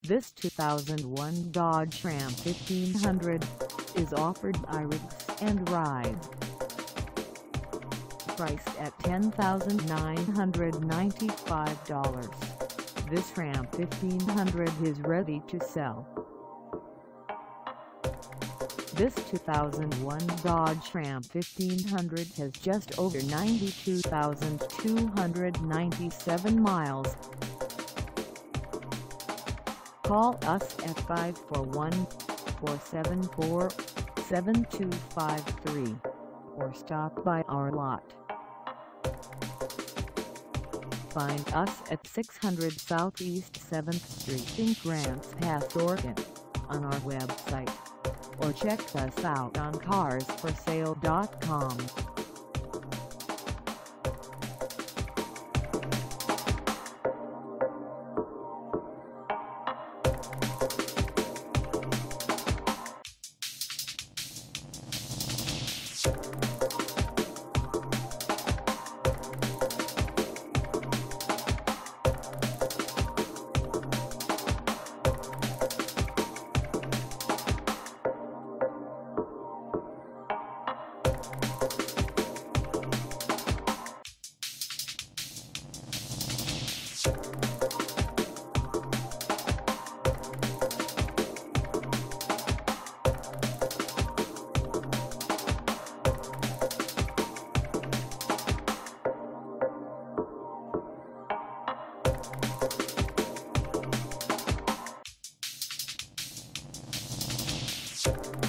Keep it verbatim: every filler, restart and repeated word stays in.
This two thousand one Dodge Ram fifteen hundred is offered by Rigs and Rides. Priced at ten thousand nine hundred ninety-five dollars, this Ram fifteen hundred is ready to sell. This two thousand one Dodge Ram fifteen hundred has just over ninety-two thousand two hundred ninety-seven miles. Call us at five four one, four seven four, seven two five three or stop by our lot. Find us at six hundred Southeast seventh Street in Grants Pass, Oregon, on our website, or check us out on cars for sale dot com. You